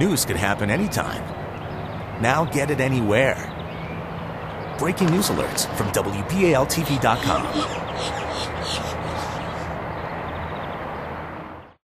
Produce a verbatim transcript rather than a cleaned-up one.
News could happen anytime. Now get it anywhere. Breaking news alerts from W B A L T V dot com.